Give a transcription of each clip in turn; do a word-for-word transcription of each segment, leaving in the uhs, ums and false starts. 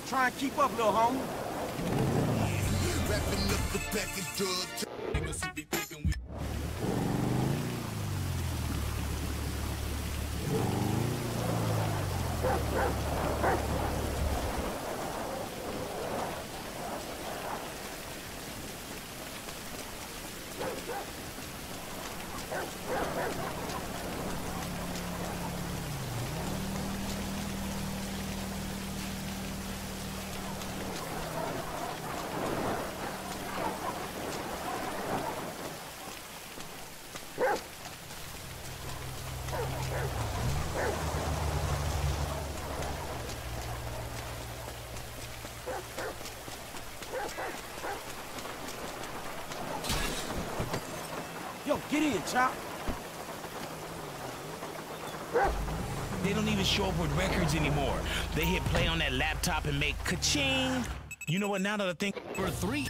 Try and keep up, little homie. Wrapping up the pack of drugs. Niggas who be thinking we. Yo, get in, Chop. They don't even show up with records anymore. They hit play on that laptop and make ka-ching. You know what, now that I think for three.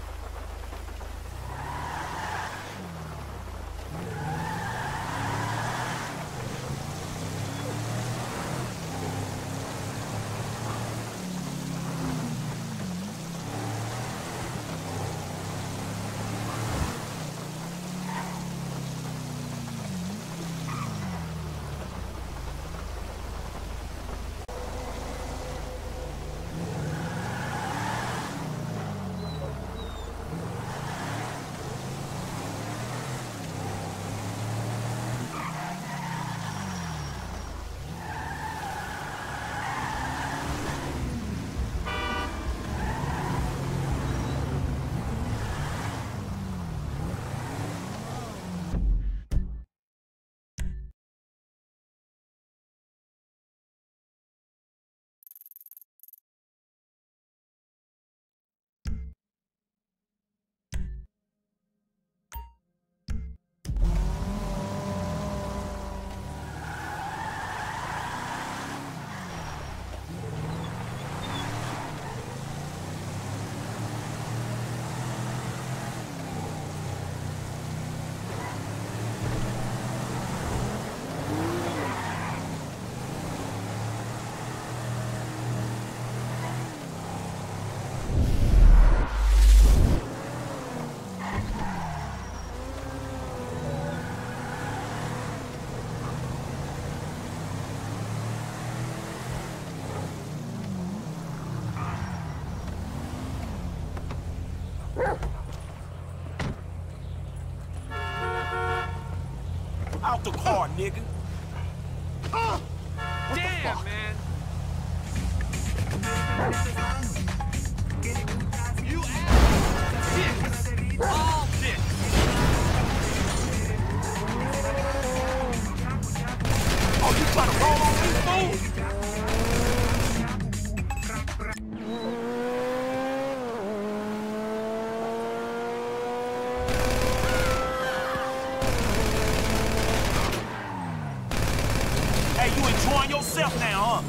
Out the car, nigga. Uh, Damn, man. You ass shit. All shit. Oh, you trying to roll on me, fool? Hey, you enjoying yourself now, huh?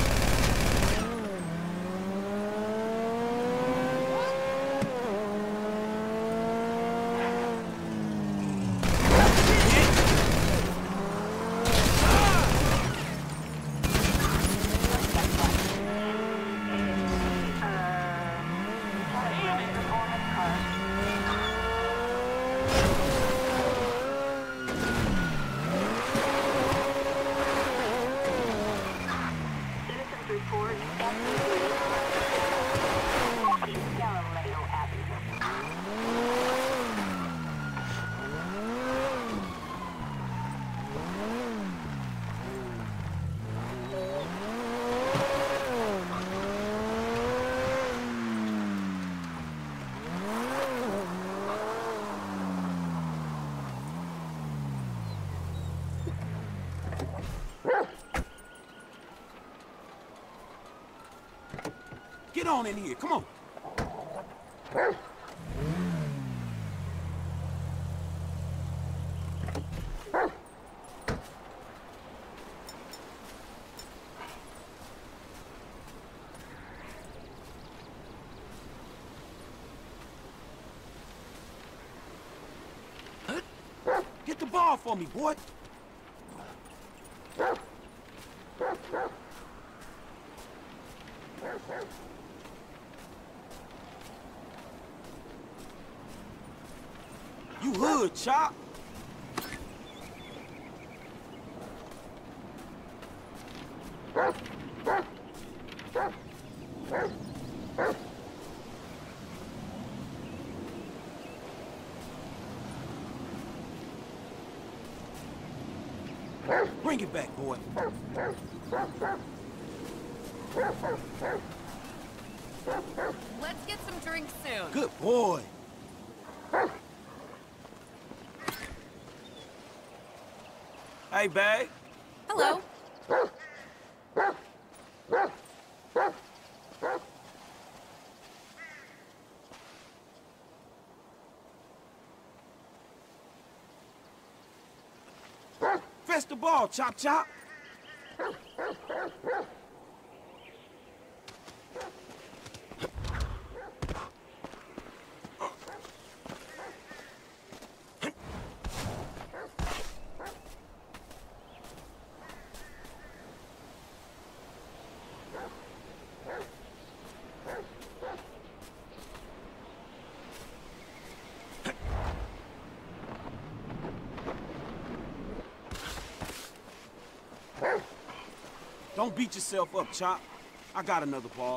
Get on in here, come on. Get the ball for me, boy. You hood, Chop. Bring it back, boy. Let's get some drinks soon. Good boy. Hey, babe. Hello. Fetch the ball, Chop Chop. Don't beat yourself up, Chop. I got another ball.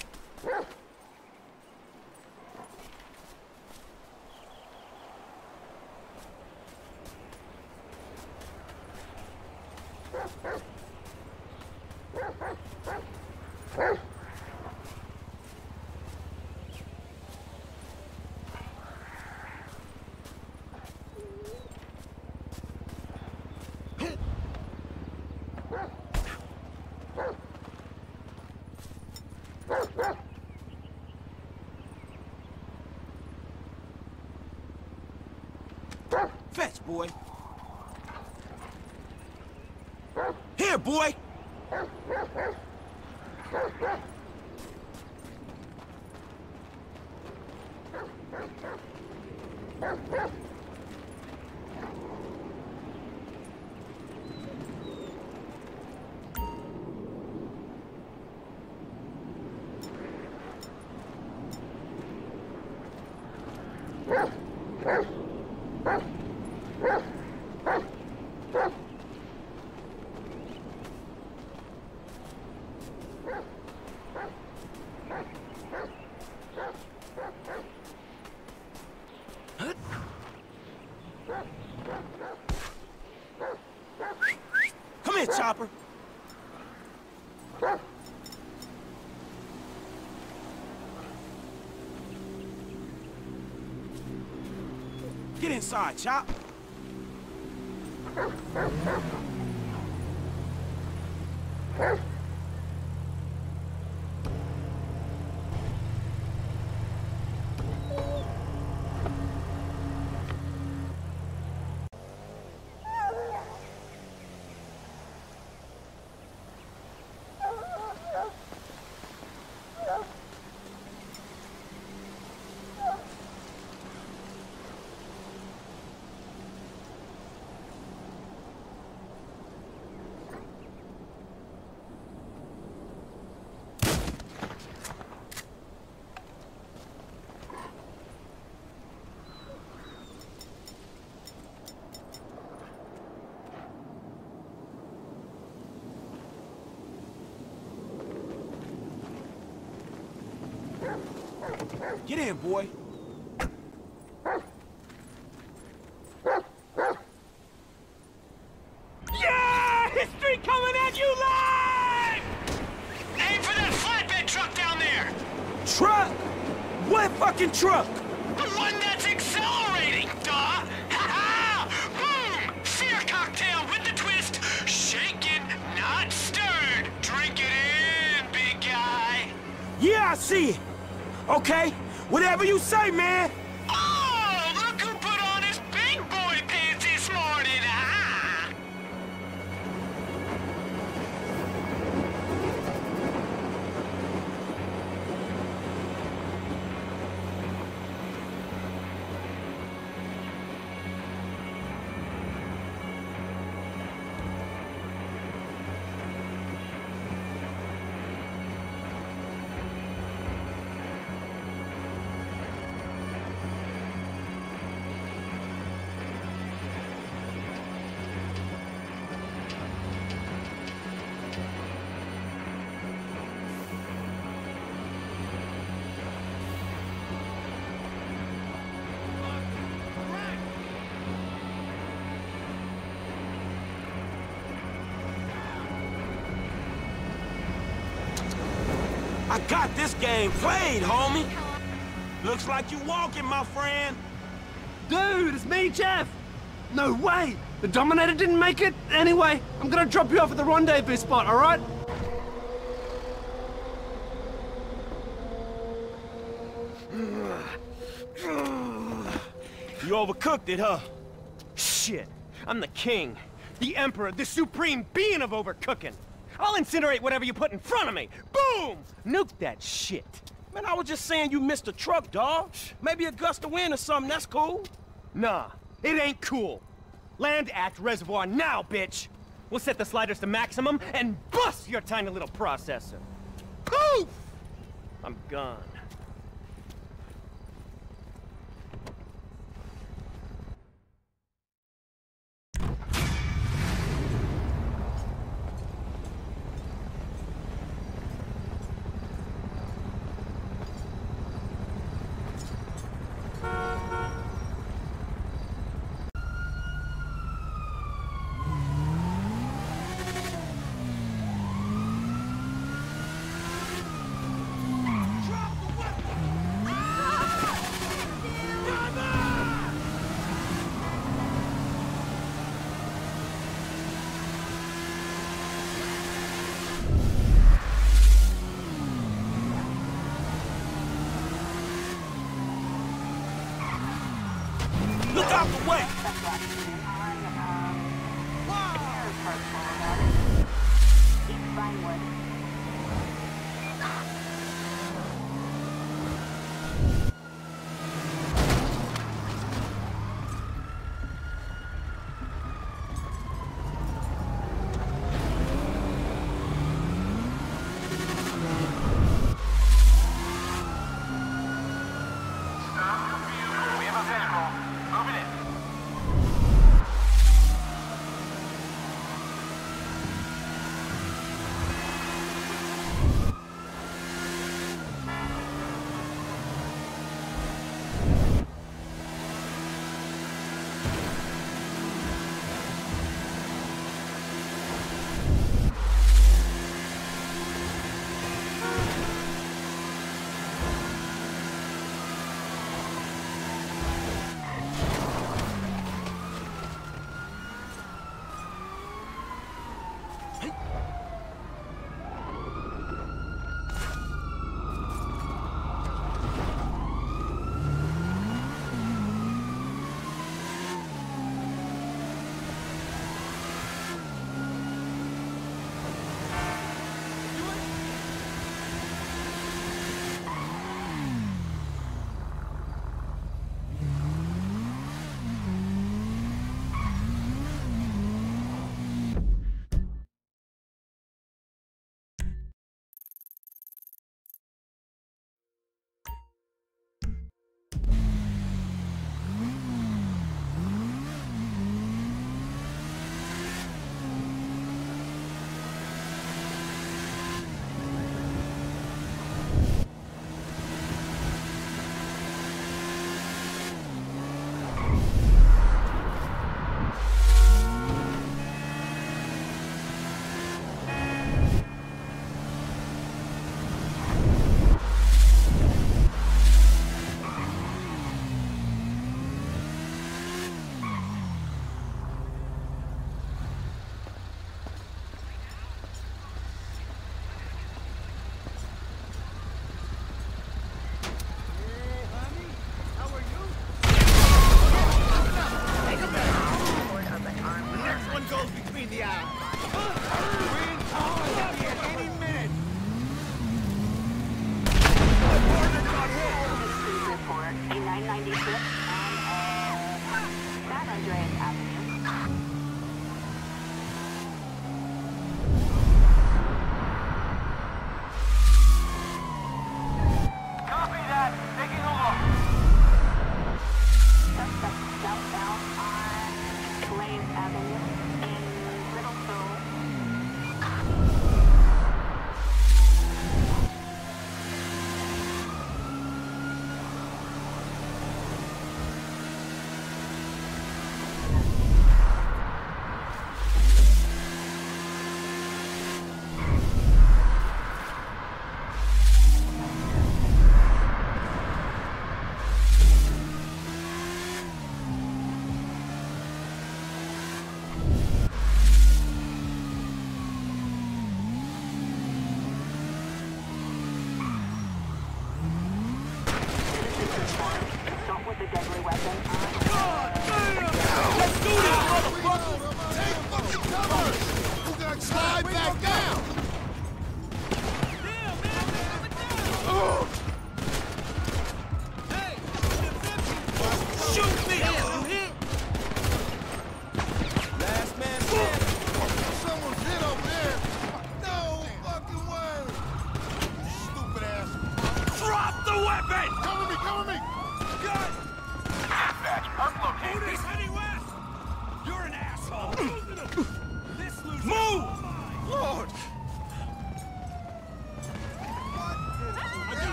Fetch, boy. Here, boy. Come here, Chopper. Get inside, Chop. Get in, boy. Yeah! History coming at you live! Aim for that flatbed truck down there! Truck? What fucking truck? The one that's accelerating, duh! Ha-ha! Boom! Fear cocktail with the twist. Shaken, not stirred. Drink it in, big guy. Yeah, I see it. Okay, whatever you say, man. Oh, look who put on his big boy pants this morning, ah! I got this game played, homie. Looks like you walking, my friend. Dude, it's me, Jeff! No way! The Dominator didn't make it? Anyway, I'm gonna drop you off at the rendezvous spot, alright? You overcooked it, huh? Shit, I'm the king, the emperor, the supreme being of overcooking. I'll incinerate whatever you put in front of me. Boom! Nuke that shit. Man, I was just saying you missed a truck, dawg. Maybe a gust of wind or something, that's cool. Nah, it ain't cool. Land at reservoir now, bitch! We'll set the sliders to maximum and bust your tiny little processor. Poof! I'm gone. Look out the way!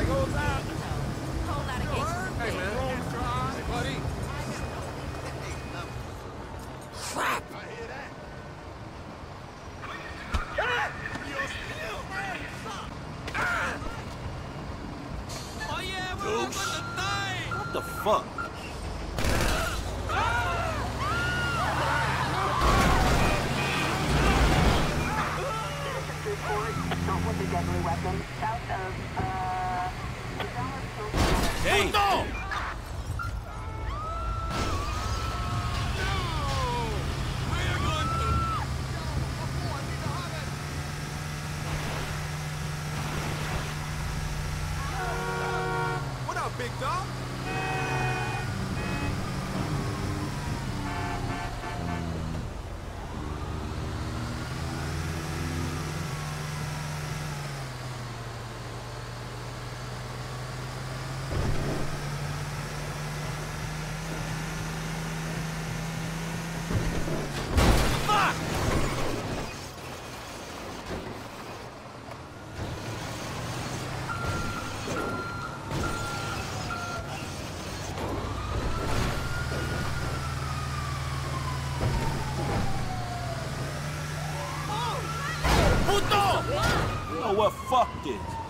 Hold that against Hey, man. Hey, buddy. Crap! What the fuck? Hey! No! What up, big dog? You know what? Fuck this.